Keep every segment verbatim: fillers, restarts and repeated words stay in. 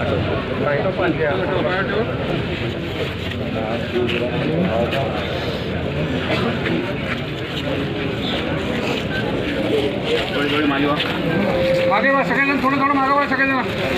मागे वा सगळेजण थोडं थोडं मागे वा सगळेजण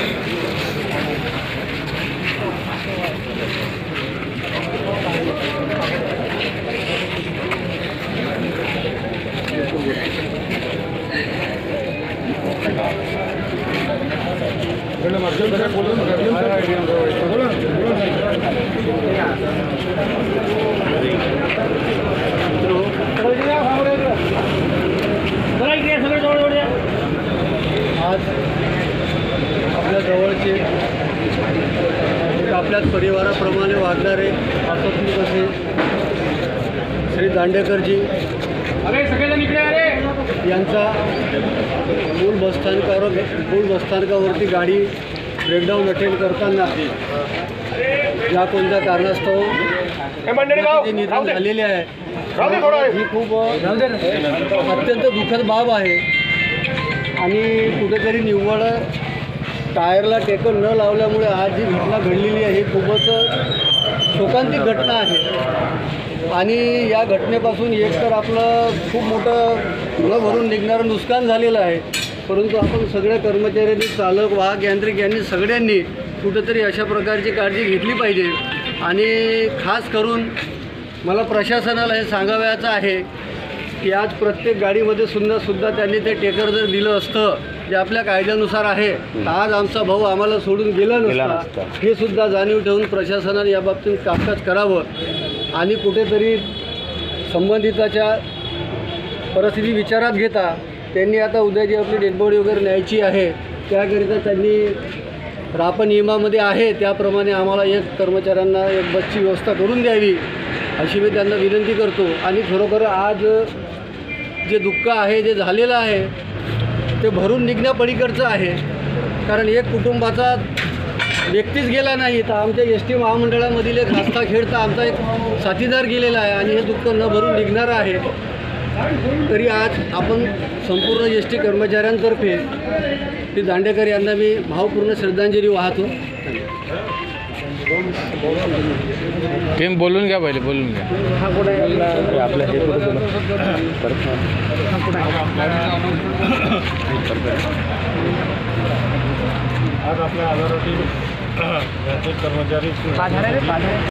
आज आपल्या जवळचे आपल्याच परिवाराप्रमाणे वागणारे आसत्मिक असे श्री दांडेकरजी अरे सगळेजण इकडे अरे यांचा मूळ बसस्थानकावर मूळ बसस्थानकावरती गाडी ब्रेकडाऊन अटेंड करताना ज्या कोणत्या कारणास्तव जे निधन झालेले आहे ही खूप अत्यंत दुःखद बाब आहे आणि कुठेतरी निव्वळ टायरला टेकन न लावल्यामुळे आज जी घटना घडलेली आहे ही खूपच शोकांतिक घटना आहे आणि या घटनेपासून एकतर आपलं खूप मोठं न भरून निघणारं नुकसान झालेलं आहे, परंतु आपण सगळ्या कर्मचाऱ्यांनी, चालक, वाहक, यांत्रिक यांनी सगळ्यांनी कुठेतरी अशा प्रकारची काळजी घेतली पाहिजे. आणि खास करून मला प्रशासनाला हे सांगावयाचं आहे की आज प्रत्येक गाडीमध्ये सुद्धा सुद्धा त्यांनी ते टेकर जर दिलं असतं जे आपल्या कायद्यानुसार आहे तर आज आमचा भाऊ आम्हाला सोडून गेला नसता. हे सुद्धा जाणीव ठेवून प्रशासनाने याबाबतीत कामकाज करावं आणि कुठेतरी संबंधिताच्या परिस्थिती विचारात घेता त्यांनी आता उद्या जी आपली डेडबॉडी वगैरे न्यायची आहे त्याकरिता त्यांनी राप नियमामध्ये आहे त्याप्रमाणे आम्हाला एक कर्मचाऱ्यांना एक बसची व्यवस्था करून द्यावी अशी मी त्यांना विनंती करतो. आणि खरोखर आज जे दुःख आहे जे झालेलं आहे ते भरून निघण्यापलीकडचं आहे, कारण एक कुटुंबाचा व्यक्तीच गेला नाही तर आमच्या एस टी महामंडळामधील एक हस्ता खेळता आमचा एक साथीदार गेलेला आहे आणि हे दुःख न भरून निघणारं आहे. तरी आज आपण संपूर्ण एस टी कर्मचाऱ्यांतर्फे श्री दांडेकर यांना मी भावपूर्ण श्रद्धांजली वाहतो. टीम बोलून घ्या, पहिले बोलून घ्या. हा कोण आहे आपल्या हे आज आपल्या आधारातील कर्मचारी